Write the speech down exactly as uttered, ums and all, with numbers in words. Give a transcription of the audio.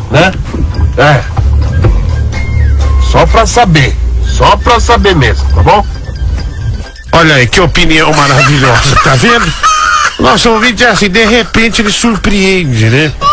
né? É. Só pra saber. Só pra saber mesmo, tá bom? Olha aí, que opinião maravilhosa, tá vendo? Nosso ouvinte é assim, de repente ele surpreende, né?